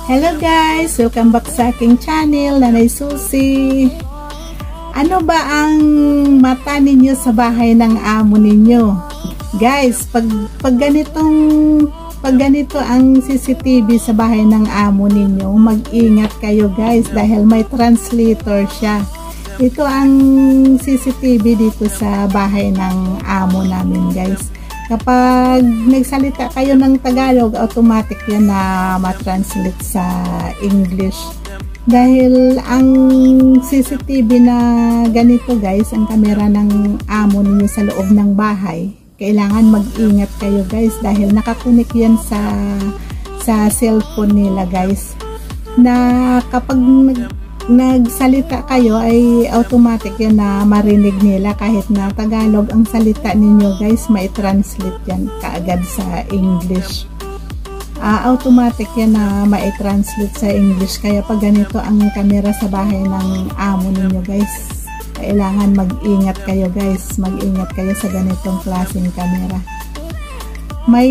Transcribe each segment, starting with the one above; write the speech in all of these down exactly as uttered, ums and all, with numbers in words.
Hello guys! Welcome back sa aking channel, Nanay Susie. Ano ba ang mata ninyo sa bahay ng amo ninyo? Guys, pag, pag ganitong pag ganito ang C C T V sa bahay ng amo ninyo, mag-ingat kayo guys dahil may translator siya. Ito ang C C T V dito sa bahay ng amo namin guys. Kapag nagsalita kayo ng Tagalog, automatic yan na matranslate sa English. Dahil ang C C T V na ganito guys, ang kamera ng amo ninyo sa loob ng bahay, kailangan mag-ingat kayo guys dahil nakakunik yan sa, sa cellphone nila guys. Na kapag nag nagsalita kayo ay automatic yan na marinig nila kahit na Tagalog ang salita ninyo guys, may translate yan kaagad sa English. Uh, automatic yan na may translate sa English. Kaya pag ganito ang camera sa bahay ng amo ninyo guys, kailangan mag-ingat kayo guys, mag-ingat kayo sa ganitong klaseng camera. May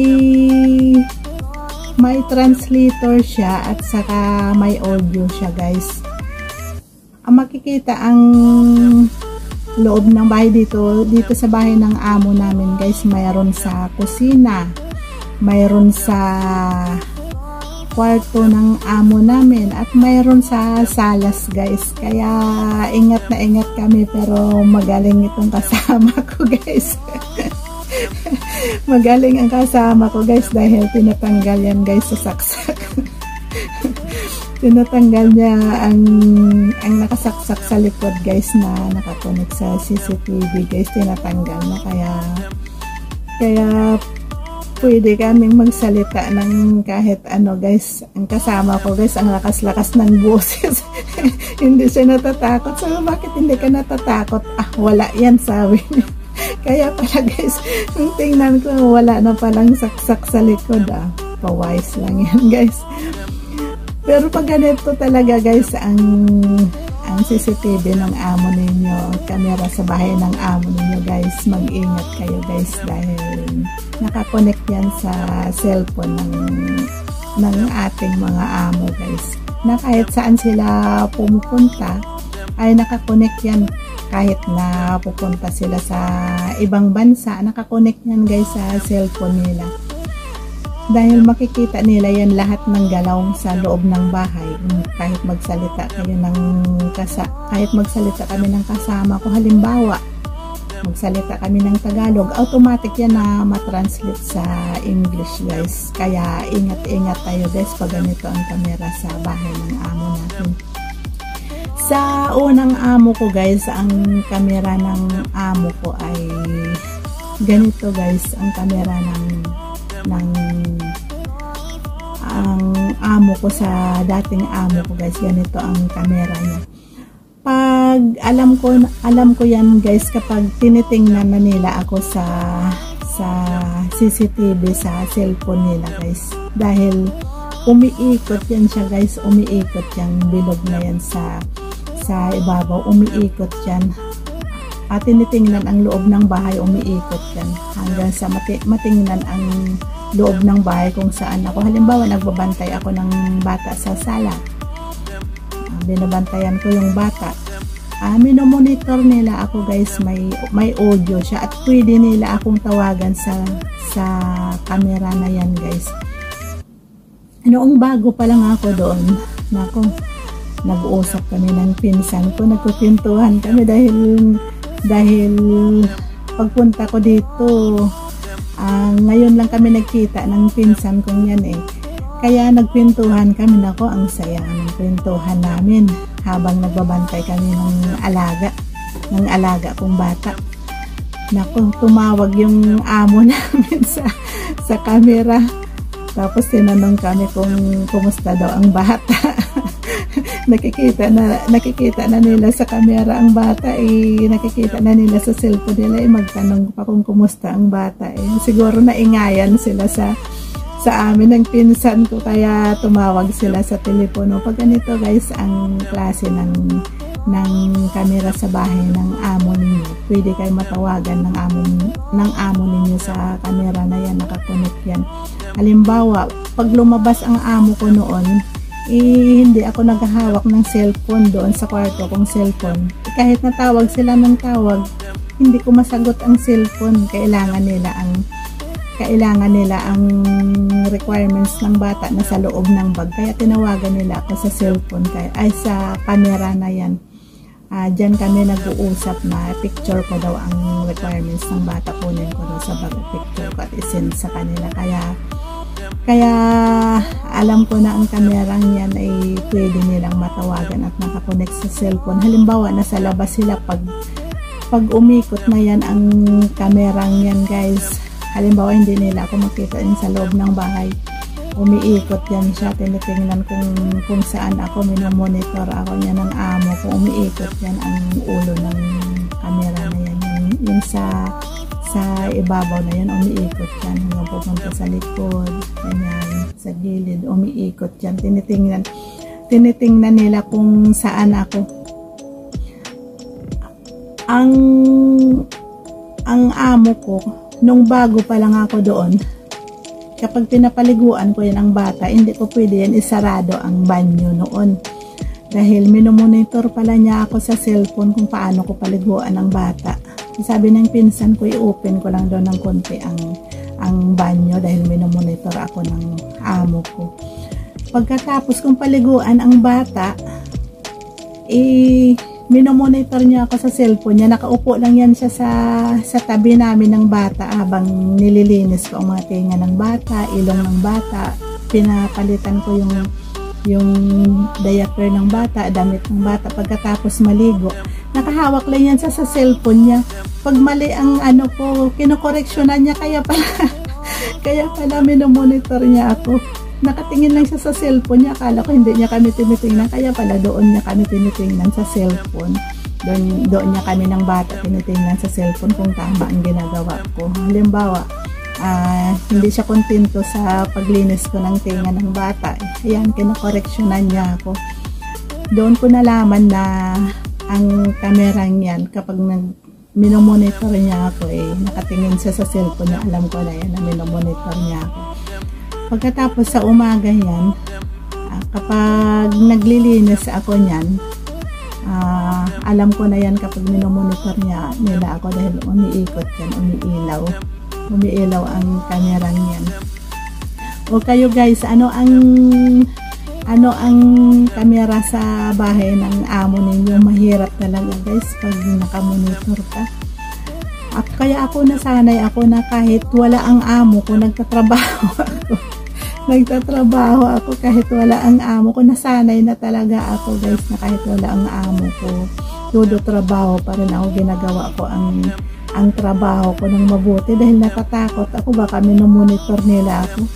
may translator siya at saka may audio siya guys. Ang makikita ang loob ng bahay dito, dito sa bahay ng amo namin guys, mayroon sa kusina, mayroon sa kwarto ng amo namin, at mayroon sa salas guys. Kaya ingat na ingat kami, pero magaling itong kasama ko guys. Magaling ang kasama ko guys dahil tinatanggal yan guys sa saksak. Tinatanggal niya ang, ang nakasaksak sa likod guys na nakakonek sa C C T V guys, tinatanggal na. Kaya kaya pwede kaming magsalita ng kahit ano guys. Ang kasama ko guys, ang lakas-lakas ng boses. Hindi siya natatakot. So bakit hindi ka natatakot? Ah, wala yan, sabi niya. Kaya pala guys, nung tingnan ko, wala na palang saksak sa likod. Ah, pawise lang yan guys. Pero pag ganito talaga guys ang ang C C T V ng amo ninyo, camera sa bahay ng amo ninyo guys, mag-ingat kayo guys dahil nakakonect yan sa cellphone ng ng ating mga amo guys. Na kahit saan sila pumupunta ay nakakonect yan, kahit na pupunta sila sa ibang bansa, nakakonect yan guys sa cellphone nila. Dahil makikita nila yan lahat ng galaw sa loob ng bahay. Kahit magsalita kayo ng kasa, kahit magsalita kami ng kasama ko, halimbawa magsalita kami ng Tagalog, automatic yan na matranslate sa English guys. Kaya ingat-ingat tayo guys pag ganito ang kamera sa bahay ng amo natin. Sa unang amo ko guys, ang kamera ng amo ko ay ganito guys, ang kamera ng ng ang amo ko sa dating amo ko guys, ganito ang camera niya. Pag alam ko alam ko yan guys kapag tinitingnan na nila ako sa sa C C T V sa cellphone nila guys, dahil umiikot yan siya guys, umiikot yung bilog na yan sa sa ibabaw, umiikot yan. At tinitingnan ang loob ng bahay, umiikot yan hanggang sa mati matingnan ang loob ng bahay kung saan ako. Halimbawa, nagbabantay ako ng bata sa sala. Uh, binabantayan ko yung bata. Uh, minomonitor nila ako guys, may, may audio siya at pwede nila akong tawagan sa, sa camera na yan guys. Noong bago pa lang ako doon, nako, nag-uusap kami ng pinsan ko, nagpipintuhan kami dahil dahil pagpunta ko dito, Uh, ngayon lang kami nagkita ng pinsan kong yan eh. Kaya nagpintuhan kami, nako, ang saya ng pintuhan namin habang nagbabantay kami ng alaga, ng alaga kong bata. Nako, tumawag yung amo namin sa, sa camera. Tapos tinanong kami kung kumusta daw ang bata. nakikita na nakikita na nila sa camera ang bata eh, nakikita na nila sa cellphone nila eh, magtanong pa kung kumusta ang bata eh. Siguro naingayan sila sa sa amin ng pinsan ko, kaya tumawag sila sa telepono. Pag ganito guys ang klase ng ng camera sa bahay ng amo ninyo, pwede kayo matawagan ng amo ng amo ninyo sa camera na yan, nakakonect yan. Halimbawa, pag lumabas ang amo ko noon, eh, hindi ako naghahawak ng cellphone doon sa kwarto kong cellphone. Eh, kahit natawag sila ng tawag, hindi ko masagot ang cellphone. Kailangan nila ang kailangan nila ang requirements ng bata na sa loob ng bag. Kaya tinawagan nila ako sa cellphone, kaya, ay sa camera na yan. Uh, Diyan kami nag-uusap na picture ko daw ang requirements ng bata. Kunin ko daw sa bag picture ko at isend sa kanila. Kaya Kaya alam ko na ang kamerang yan ay pwede nilang matawagan at nakakonect sa cellphone. Halimbawa, nasa labas sila, pag, pag umikot na yan ang kamerang yan guys, halimbawa hindi nila ako makita yun sa loob ng bahay, umiikot yan siya, tinitingnan kung, kung saan ako, minomonitor ako niya ng amo, kung umiikot yan ang ulo ng kamera na yan, yung, yung sa sa ibabaw na yan, umiikot yan hanggang pupunta sa likod, ganyan, sa gilid, umiikot yan, tinitingnan tinitingnan nila kung saan ako. Ang ang amo ko nung bago pa lang ako doon, kapag pinapaliguan ko yan ang bata, hindi ko pwede yan isarado ang banyo noon, dahil minomonitor pala niya ako sa cellphone kung paano ko paliguan ang bata. Sabi ng pinsan ko, i-open ko lang daw ng konti ang, ang banyo dahil minomonitor ako ng amo ko. Pagkatapos kong paliguan ang bata, eh, minomonitor niya ako sa cellphone niya. Nakaupo lang yan siya sa, sa tabi namin ng bata habang nililinis ko ang mga tinga ng bata, ilong ng bata. Pinapalitan ko yung yung diaper ng bata, damit ng bata. Pagkatapos maligo, nakahawak lang yan sa, sa cellphone niya. Pag mali ang ano ko, kinokoreksyonan niya, kaya pala kaya pala minomonitor niya ako. Nakatingin lang siya sa cellphone niya, akala ko hindi niya kami tinitingnan, kaya pala doon niya kami tinitingnan sa cellphone. Doon, doon niya kami ng bata tinitingnan sa cellphone kung tama ang ginagawa ko. Halimbawa, Uh, hindi siya kontento sa paglinis ko ng tinga ng bata, ayan, kinokoreksyonan niya ako. Doon ko nalaman na ang kamerang yan, kapag nag minomonitor niya ako, eh, nakatingin siya sa cellphone niya, alam ko na yan na minomonitor niya ako. Pagkatapos sa umaga yan, uh, kapag naglilinis ako niyan, uh, alam ko na yan kapag minomonitor niya nila ako, dahil umiikot yan, umiilaw umiilaw ang camera niyan. O kayo guys, ano ang ano ang camera sa bahay ng amo ninyo? Mahirap talaga guys pag nakamonitor ka. At kaya ako nasanay ako na kahit wala ang amo ko, nagtatrabaho ako. nagtatrabaho ako kahit wala ang amo ko. Nasanay na talaga ako guys na kahit wala ang amo ko, todo trabaho pa rin ako, ginagawa ko ang ang trabaho ko ng mabuti dahil natatakot ako baka minomonitor nila ako.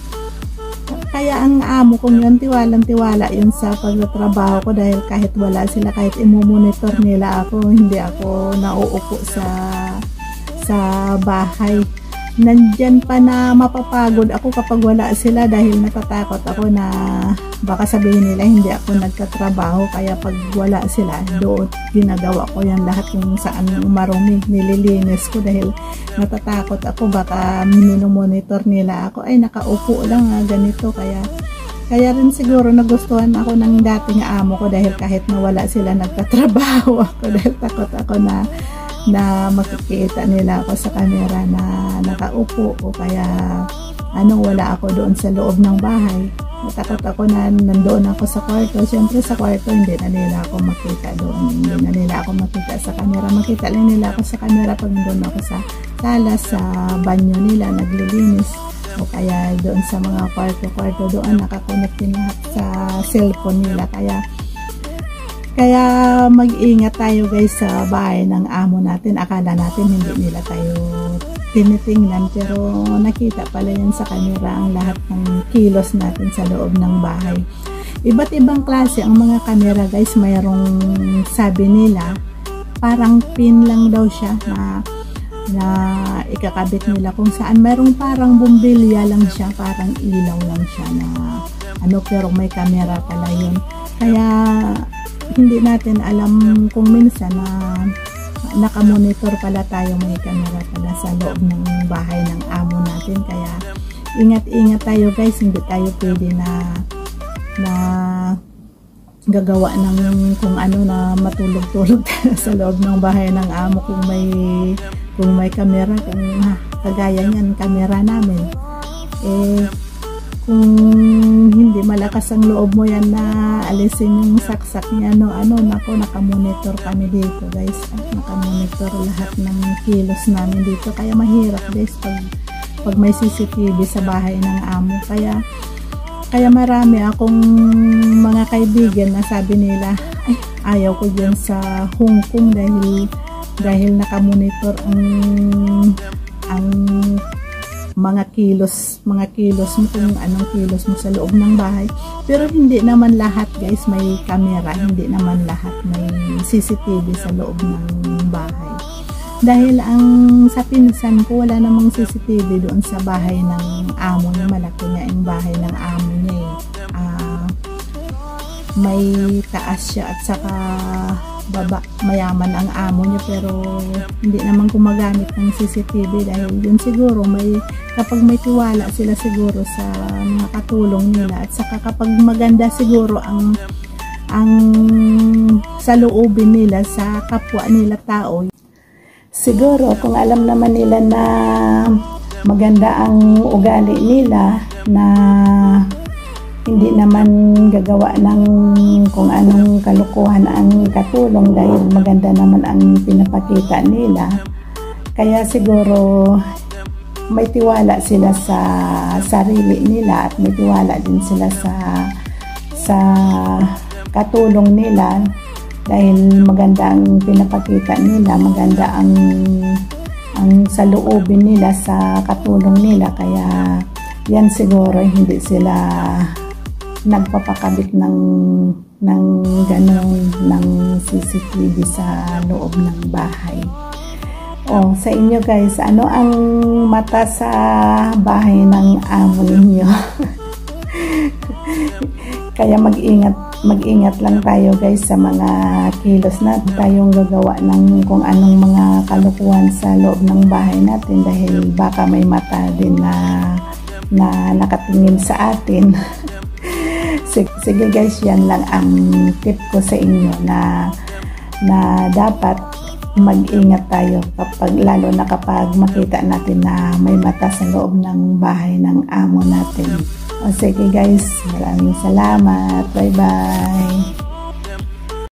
Kaya ang amo kong yun, tiwalang tiwala yun sa pagtatrabaho ko, dahil kahit wala sila, kahit imomonitor nila ako, hindi ako nauupo sa sa bahay. Nandyan pa na mapapagod ako kapag wala sila, dahil natatakot ako na baka sabihin nila hindi ako nagtatrabaho, kaya pag wala sila, doon ginagawa ko yan lahat kung saan marumi, nililinis ko, dahil natatakot ako baka minomonitor nila ako, ay nakaupo lang nga ganito. Kaya kaya rin siguro nagustuhan ako ng dating amo ko, dahil kahit nawala sila, nagtatrabaho ako, dahil takot ako na na makikita nila ako sa camera na nakaupo, o kaya ano, wala ako doon sa loob ng bahay. Natakot ako na nandoon ako sa kwarto. Siyempre sa kwarto hindi na nila ako makita doon, hindi na nila ako makita sa camera. Makita lang nila ako sa camera pag doon ako sa sala, sa banyo nila naglilinis, o kaya doon sa mga kwarto-kwarto doon nakakonect din lahat sa cellphone nila. Kaya Kaya mag-ingat tayo guys sa bahay ng amo natin. Akala natin hindi nila tayo tinitingnan, pero nakita pala yan sa camera ang lahat ng kilos natin sa loob ng bahay. Iba't ibang klase ang mga camera guys. Mayroong, sabi nila, parang pin lang daw siya na, na ikakabit nila kung saan. Mayroong parang bumbilya lang siya, parang ilaw lang siya na ano, pero may camera pala yun. Kaya hindi natin alam kung minsan na nakamonitor pala tayo, may camera pala sa loob ng bahay ng amo natin. Kaya ingat-ingat tayo guys, hindi tayo pwede na na gagawa ng kung ano na matulog-tulog sa loob ng bahay ng amo kung may kung may kamera, kung ha, kagaya niyan kamera namin. Eh kung hindi malakas ang loob mo yan na alisin yung saksak niya, no, ano, nako, nakamonitor kami dito guys, nakamonitor lahat ng kilos namin dito, kaya mahirap guys pag, pag may C C T V sa bahay ng amo. Kaya kaya marami akong mga kaibigan na sabi nila, ay, ayaw ko dyan sa Hong Kong dahil dahil nakamonitor ang ang mga kilos, mga kilos mo, kung anong kilos mo sa loob ng bahay. Pero hindi naman lahat guys may camera, hindi naman lahat may C C T V sa loob ng bahay. Dahil ang sa pinsan ko, wala namang C C T V doon sa bahay ng amo niya, malaki nga yung bahay ng amo niya eh. Uh, may taas siya at saka baba, mayaman ang amo niya, pero hindi naman gumagamit ng C C T V dahil yun siguro may, kapag may tiwala sila siguro sa mga katulong nila, at saka kapag maganda siguro ang ang saloobin nila sa kapwa nila tao, siguro kung alam naman nila na maganda ang ugali nila, na hindi naman gagawa ng kung anong kalukuhan ang katulong dahil maganda naman ang pinapakita nila, kaya siguro may tiwala sila sa sarili nila at may tiwala din sila sa sa katulong nila dahil maganda ang pinapakita nila, maganda ang ang saloobin nila sa katulong nila, kaya yan siguro hindi sila nagpapakabit ng ng ganon ng C C T V sa loob ng bahay. O sa inyo guys, ano ang mata sa bahay ng amo ninyo? Kaya mag-ingat mag-ingat lang tayo guys sa mga kilos natin, tayong gagawa ng kung anong mga kalukuhan sa loob ng bahay natin dahil baka may mata din na na nakatingin sa atin. Sige guys, yan lang ang tip ko sa inyo, na na dapat mag-ingat tayo kapag, lalo na kapag makita natin na may mata sa loob ng bahay ng amo natin. O sige guys, maraming salamat. Bye bye.